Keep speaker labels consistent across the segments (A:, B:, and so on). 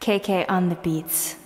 A: KK on the beats.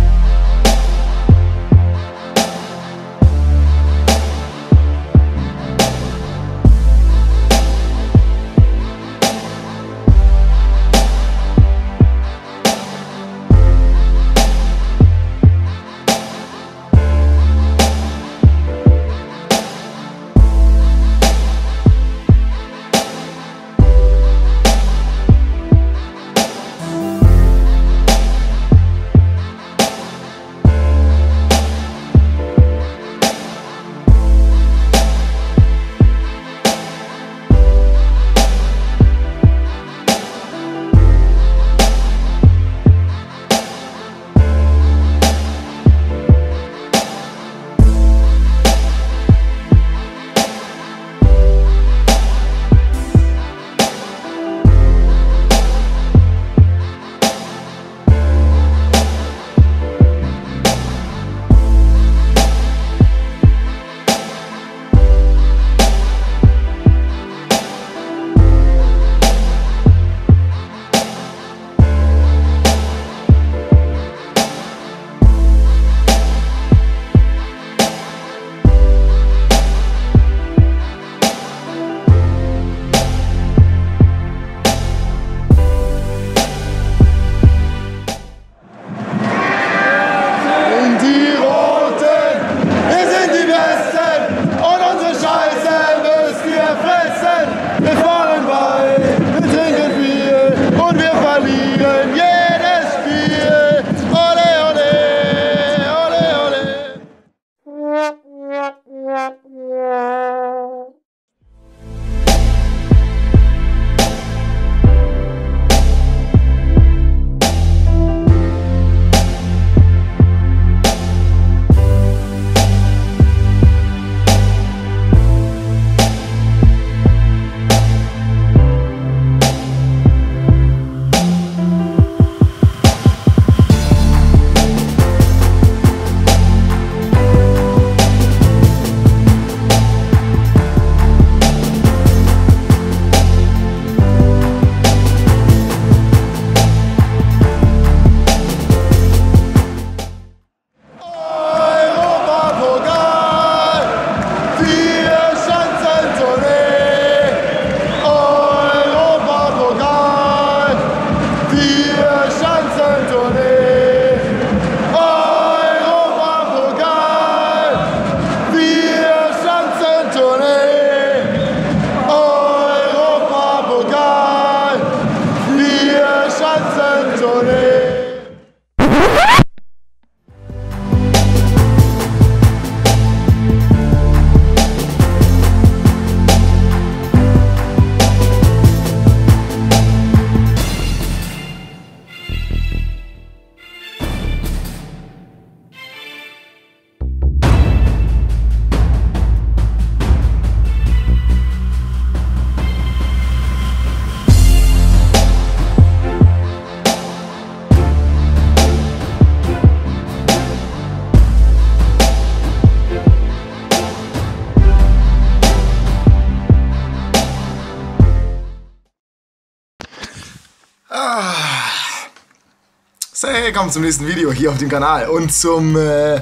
B: Willkommen zum nächsten Video hier auf dem Kanal und zum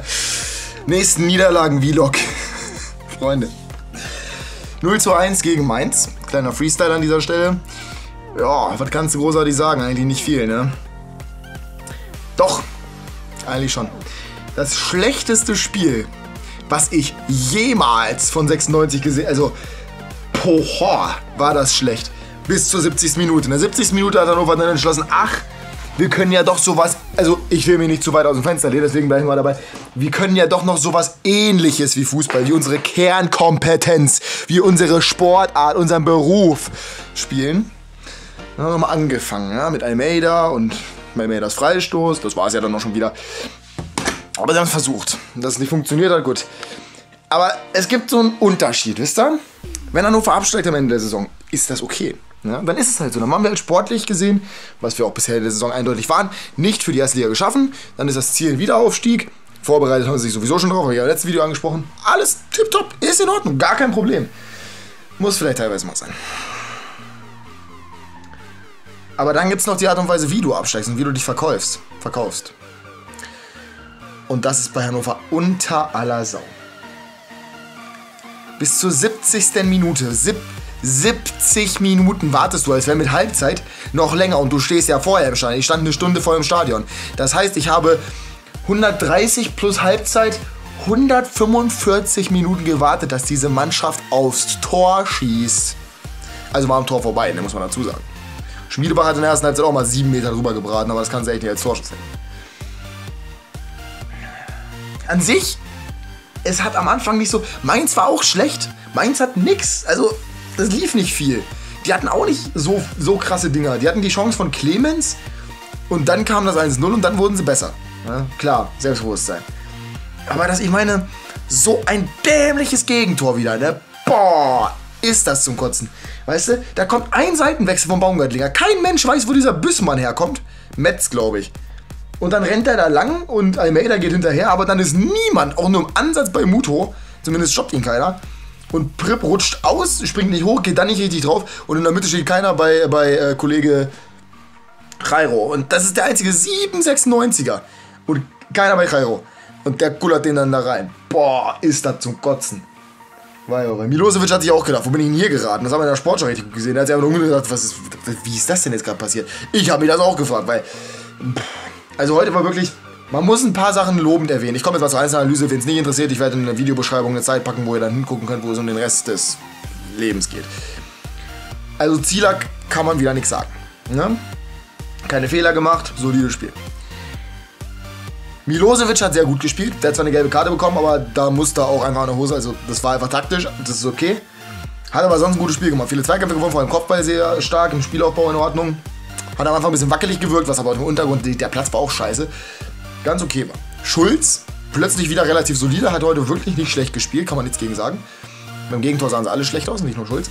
B: nächsten Niederlagen-Vlog. Freunde. 0:1 gegen Mainz. Kleiner Freestyle an dieser Stelle. Ja, was kannst du großartig sagen? Eigentlich nicht viel, ne? Doch, eigentlich schon. Das schlechteste Spiel, was ich jemals von 96 gesehen, also, poha, war das schlecht. Bis zur 70. Minute. In der 70. Minute hat Hannover dann entschlossen, ach, wir können ja doch sowas, also ich will mir nicht zu weit aus dem Fenster lehnen, deswegen bleibe ich mal dabei. Wir können ja doch noch sowas Ähnliches wie Fußball, wie unsere Kernkompetenz, wie unsere Sportart, unseren Beruf spielen. Dann haben wir mal angefangen, ja, mit Almeida und Almeidas Freistoß, das war es ja dann noch schon wieder. Aber sie haben es versucht, dass es nicht funktioniert hat, gut. Aber es gibt so einen Unterschied, wisst ihr? Wenn Hannover absteigt am Ende der Saison, ist das okay. Ja, dann ist es halt so. Dann haben wir halt sportlich gesehen, was wir auch bisher in der Saison eindeutig waren, nicht für die erste Liga geschaffen. Dann ist das Ziel Wiederaufstieg. Vorbereitet haben sie sich sowieso schon drauf, habe ich ja im letzten Video angesprochen. Alles tipptopp, ist in Ordnung, gar kein Problem. Muss vielleicht teilweise mal sein. Aber dann gibt es noch die Art und Weise, wie du absteigst und wie du dich verkaufst. verkaufst. Und das ist bei Hannover unter aller Sau. Bis zur 70. Minute, 70 Minuten wartest du, als wäre mit Halbzeit noch länger. Und du stehst ja vorher im Stadion. Ich stand eine Stunde vor im Stadion. Das heißt, ich habe 130 plus Halbzeit, 145 Minuten gewartet, dass diese Mannschaft aufs Tor schießt. Also war am Tor vorbei, ne, muss man dazu sagen. Schmiedebach hat in der ersten Halbzeit auch mal 7 Meter drüber gebraten, aber das kann sie echt nicht als Torschuss sehen. An sich, es hat am Anfang nicht so... Mainz war auch schlecht. Mainz hat nix. Also, das lief nicht viel. Die hatten auch nicht so krasse Dinger. Die hatten die Chance von Clemens und dann kam das 1-0 und dann wurden sie besser. Ja, klar, Selbstbewusstsein. Aber ich meine, so ein dämliches Gegentor wieder, ne? Boah, ist das zum Kotzen. Weißt du, da kommt ein Seitenwechsel vom Baumgartlinger. Kein Mensch weiß, wo dieser Büssmann herkommt. Metz, glaube ich. Und dann rennt er da lang und Almeida geht hinterher, aber dann ist niemand, auch nur im Ansatz bei Muto, zumindest stoppt ihn keiner. Und Pripp rutscht aus, springt nicht hoch, geht dann nicht richtig drauf und in der Mitte steht keiner bei Kollege Jairo. Und das ist der einzige 7,96er und keiner bei Jairo. Und der kullert den dann da rein. Boah, ist das zum Kotzen. Weil Milosevic hat sich auch gedacht, wo bin ich denn hier geraten? Das haben wir in der Sportschau richtig gut gesehen. Da hat sich einfach nur gedacht, wie ist das denn jetzt gerade passiert? Ich habe mir das auch gefragt, weil... Also heute war wirklich, man muss ein paar Sachen lobend erwähnen. Ich komme jetzt mal zur Einzelanalyse, wenn es nicht interessiert. Ich werde in der Videobeschreibung eine Zeit packen, wo ihr dann hingucken könnt, wo es um den Rest des Lebens geht. Also Zielak kann man wieder nichts sagen. Ne? Keine Fehler gemacht, solides Spiel. Milosevic hat sehr gut gespielt. Der hat zwar eine gelbe Karte bekommen, aber da musste er auch einfach eine Hose. Also das war einfach taktisch, das ist okay. Hat aber sonst ein gutes Spiel gemacht. Viele Zweikämpfe gewonnen, vor allem Kopfball sehr stark, im Spielaufbau in Ordnung. Hat am Anfang ein bisschen wackelig gewirkt, was aber im Untergrund, der Platz war auch scheiße. Ganz okay war. Schulz, plötzlich wieder relativ solide, hat heute wirklich nicht schlecht gespielt, kann man nichts gegen sagen. Beim Gegentor sahen sie alle schlecht aus, nicht nur Schulz.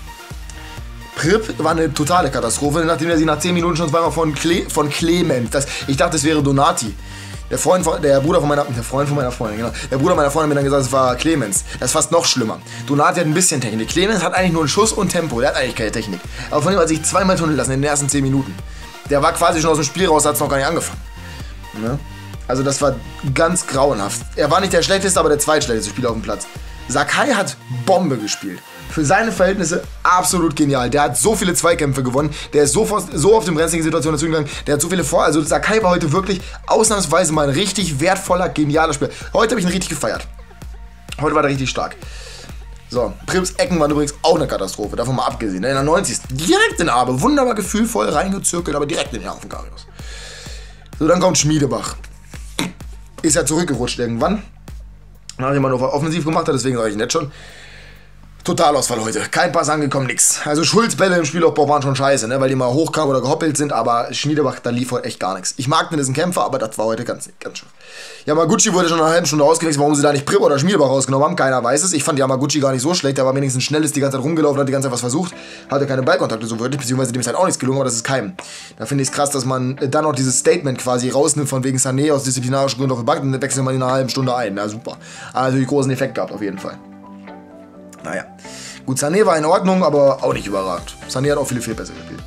B: Pripp war eine totale Katastrophe, nachdem er sie nach 10 Minuten schon zweimal von Clement, ich dachte, es wäre Donati. Der Bruder meiner Freundin, genau. Der Bruder meiner Freundin hat mir dann gesagt, es war Clemens. Das ist fast noch schlimmer. Donati hat ein bisschen Technik. Clemens hat eigentlich nur einen Schuss und Tempo. Der hat eigentlich keine Technik. Aber von dem hat sich zweimal tunneln lassen in den ersten 10 Minuten. Der war quasi schon aus dem Spiel raus, hat es noch gar nicht angefangen. Ne? Also das war ganz grauenhaft. Er war nicht der schlechteste, aber der zweitschlechteste Spieler auf dem Platz. Sakai hat Bombe gespielt. Für seine Verhältnisse absolut genial. Der hat so viele Zweikämpfe gewonnen. Der ist so oft in brenzligen Situationen dazu gegangen. Der hat so viele Also Sakai war heute wirklich ausnahmsweise mal ein richtig wertvoller, genialer Spieler. Heute habe ich ihn richtig gefeiert. Heute war der richtig stark. So, Pripps Ecken waren übrigens auch eine Katastrophe. Davon mal abgesehen. In der 90. direkt in den Arme. Wunderbar gefühlvoll reingezirkelt, aber direkt in den Arm von Karius. So, dann kommt Schmiedebach. Ist ja zurückgerutscht irgendwann. Nachdem man nur offensiv gemacht hat, deswegen sage ich nicht schon. Totalausfall heute. Kein Pass angekommen, nix. Also Schulz-Bälle im Spielaufbau waren schon scheiße, ne? Weil die mal hochkamen oder gehoppelt sind, aber Schmiedebach, da lief heute echt gar nichts. Ich mag den, das ist ein Kämpfer, aber das war heute ganz schwach. Yamaguchi wurde schon nach einer halben Stunde ausgewechselt, warum sie da nicht Pripp oder Schmiedebach rausgenommen haben, keiner weiß es. Ich fand Yamaguchi gar nicht so schlecht, der war wenigstens schnell, ist die ganze Zeit rumgelaufen, hat die ganze Zeit was versucht, hatte keine Ballkontakte so wirklich, beziehungsweise dem ist halt auch nichts gelungen, aber das ist keinem. Da finde ich es krass, dass man dann noch dieses Statement quasi rausnimmt, von wegen Sané aus disziplinarischen Gründen auf die Bank, und dann wechselt man in einer halben Stunde ein. Na super. Also die großen Effekt gehabt auf jeden Fall. Naja. Gut, Sané war in Ordnung, aber auch nicht überragend. Sané hat auch viele Fehlpässe gespielt.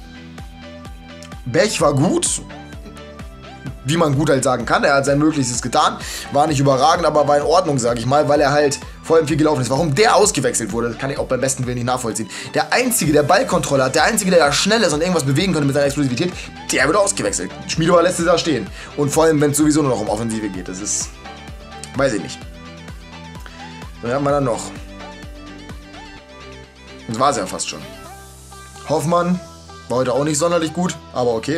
B: Bech war gut, wie man gut halt sagen kann. Er hat sein Möglichstes getan. War nicht überragend, aber war in Ordnung, sage ich mal, weil er halt vor allem viel gelaufen ist. Warum der ausgewechselt wurde, das kann ich auch beim besten Willen nicht nachvollziehen. Der Einzige, der Ballkontrolle hat, der Einzige, der da schnell ist und irgendwas bewegen könnte mit seiner Explosivität, der wird ausgewechselt. Schmiedebach lässt es da stehen. Und vor allem, wenn es sowieso nur noch um Offensive geht. Das ist... weiß ich nicht. Dann haben wir dann noch... Das war es ja fast schon. Hoffmann war heute auch nicht sonderlich gut, aber okay.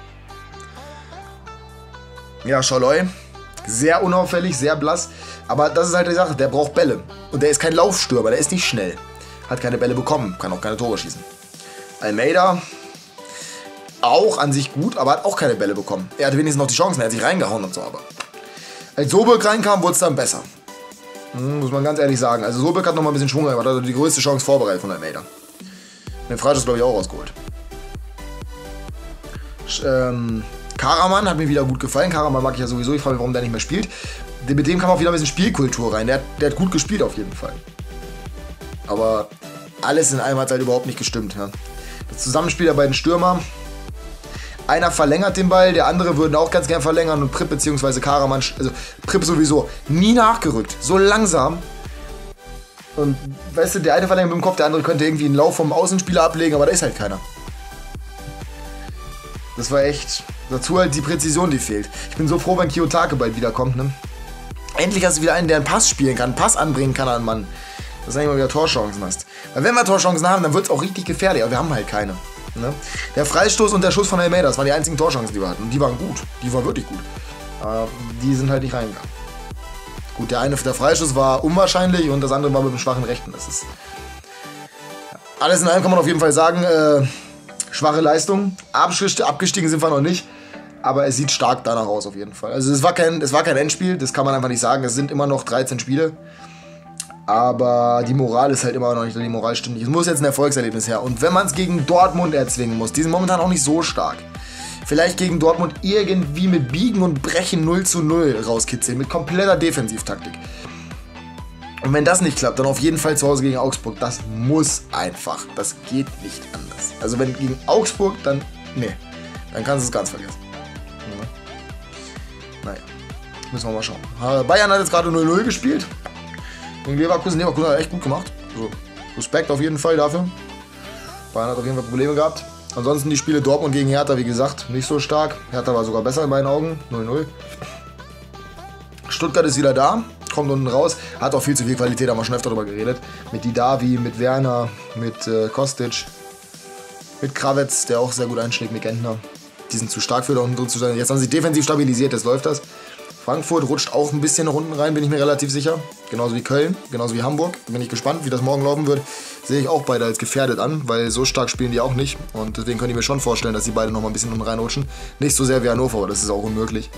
B: Ja, Scholloy, sehr unauffällig, sehr blass. Aber das ist halt die Sache, der braucht Bälle. Und der ist kein Laufstürmer, der ist nicht schnell. Hat keine Bälle bekommen, kann auch keine Tore schießen. Almeida, auch an sich gut, aber hat auch keine Bälle bekommen. Er hatte wenigstens noch die Chancen, er hat sich reingehauen und so, aber... Als Sobek reinkam, wurde es dann besser. Muss man ganz ehrlich sagen. Also Sobek hat noch mal ein bisschen Schwung gemacht, hat die größte Chance vorbereitet von Almeida. Den Freischuss, glaube ich, auch rausgeholt. Karaman hat mir wieder gut gefallen. Karaman mag ich ja sowieso. Ich frage mich, warum der nicht mehr spielt. Mit dem kam auch wieder ein bisschen Spielkultur rein. Der hat gut gespielt auf jeden Fall. Aber alles in allem hat halt überhaupt nicht gestimmt. Ja. Das Zusammenspiel der beiden Stürmer. Einer verlängert den Ball, der andere würden auch ganz gern verlängern und Prip bzw. Karaman, also Prip sowieso, nie nachgerückt. So langsam. Und weißt du, der eine verlängert mit dem Kopf, der andere könnte irgendwie einen Lauf vom Außenspieler ablegen, aber da ist halt keiner. Das war echt... Dazu halt die Präzision, die fehlt. Ich bin so froh, wenn Kiyotake bald wiederkommt, ne? Endlich hast du wieder einen, der einen Pass spielen kann, einen Pass anbringen kann an einen Mann. Dass du nicht mal wieder Torchancen hast. Weil wenn wir Torchancen haben, dann wird es auch richtig gefährlich, aber wir haben halt keine. Ne? Der Freistoß und der Schuss von Almeida, das waren die einzigen Torchancen, die wir hatten. Und die waren gut. Die waren wirklich gut. Aber die sind halt nicht reingegangen. Gut, der Freistoß war unwahrscheinlich und das andere war mit dem schwachen Rechten. Das ist... Alles in allem kann man auf jeden Fall sagen, schwache Leistung. Abgestiegen sind wir noch nicht. Aber es sieht stark danach aus auf jeden Fall. Also es war kein Endspiel, das kann man einfach nicht sagen. Es sind immer noch 13 Spiele. Aber die Moral ist halt immer noch nicht, die Moral stimmt nicht. Es muss jetzt ein Erfolgserlebnis her. Und wenn man es gegen Dortmund erzwingen muss, die sind momentan auch nicht so stark. Vielleicht gegen Dortmund irgendwie mit Biegen und Brechen 0:0 rauskitzeln, mit kompletter Defensivtaktik. Und wenn das nicht klappt, dann auf jeden Fall zu Hause gegen Augsburg. Das muss einfach. Das geht nicht anders. Also wenn gegen Augsburg, dann, nee, dann kannst du es ganz vergessen. Naja, müssen wir mal schauen. Bayern hat jetzt gerade 0:0 gespielt. Gegen Leverkusen hat echt gut gemacht. Also, Respekt auf jeden Fall dafür. Bayern hat auf jeden Fall Probleme gehabt. Ansonsten die Spiele Dortmund gegen Hertha, wie gesagt, nicht so stark. Hertha war sogar besser in meinen Augen. 0:0. Stuttgart ist wieder da. Kommt unten raus. Hat auch viel zu viel Qualität, haben wir schon öfter darüber geredet. Mit Didavi, mit Werner, mit Kostic. Mit Kravetz, der auch sehr gut einschlägt, mit Gentner. Die sind zu stark für da unten drin zu sein. Jetzt haben sie defensiv stabilisiert, jetzt läuft das. Frankfurt rutscht auch ein bisschen nach unten rein, bin ich mir relativ sicher. Genauso wie Köln, genauso wie Hamburg. Bin ich gespannt, wie das morgen laufen wird. Sehe ich auch beide als gefährdet an, weil so stark spielen die auch nicht. Und deswegen könnte ich mir schon vorstellen, dass die beide noch mal ein bisschen unten reinrutschen. Nicht so sehr wie Hannover, aber das ist auch unmöglich.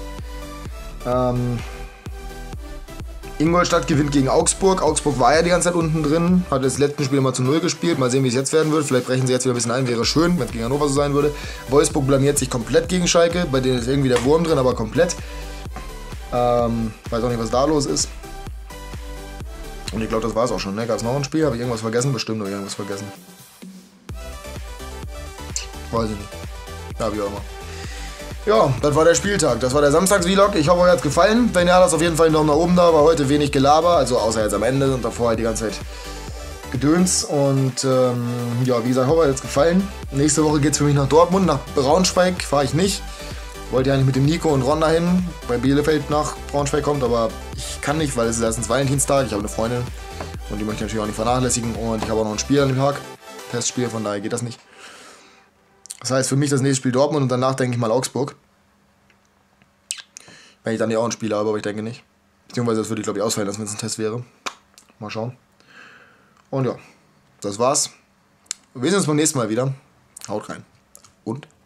B: Ingolstadt gewinnt gegen Augsburg. Augsburg war ja die ganze Zeit unten drin. Hat das letzte Spiel mal zu 0 gespielt. Mal sehen, wie es jetzt werden wird. Vielleicht brechen sie jetzt wieder ein bisschen ein. Wäre schön, wenn es gegen Hannover so sein würde. Wolfsburg blamiert sich komplett gegen Schalke. Bei denen ist irgendwie der Wurm drin, aber komplett. Weiß auch nicht, was da los ist. Und ich glaube, das war es auch schon. Ne? Gab es noch ein Spiel? Habe ich irgendwas vergessen? Bestimmt habe ich irgendwas vergessen. Weiß ich nicht. Ja, wie auch immer. Ja, das war der Spieltag. Das war der Samstags-Vlog. Ich hoffe, euch hat es gefallen. Wenn ja, lasst auf jeden Fall einen Daumen nach oben da. War heute wenig Gelaber. Also außer jetzt am Ende und davor halt die ganze Zeit Gedöns. Und ja, wie gesagt, hoffe, euch hat es gefallen. Nächste Woche geht es für mich nach Dortmund. Nach Braunschweig fahre ich nicht. Wollte ja eigentlich mit dem Nico und Ron dahin, bei Bielefeld nach Braunschweig kommt, aber ich kann nicht, weil es ist erstens Valentinstag, ich habe eine Freundin und die möchte ich natürlich auch nicht vernachlässigen und ich habe auch noch ein Spiel an dem Tag, Testspiel, von daher geht das nicht. Das heißt für mich das nächste Spiel Dortmund und danach denke ich mal Augsburg. Wenn ich dann ja auch ein Spiel habe, aber ich denke nicht. Beziehungsweise das würde ich glaube ich ausfallen lassen, wenn es ein Test wäre. Mal schauen. Und ja, das war's. Wir sehen uns beim nächsten Mal wieder. Haut rein. Und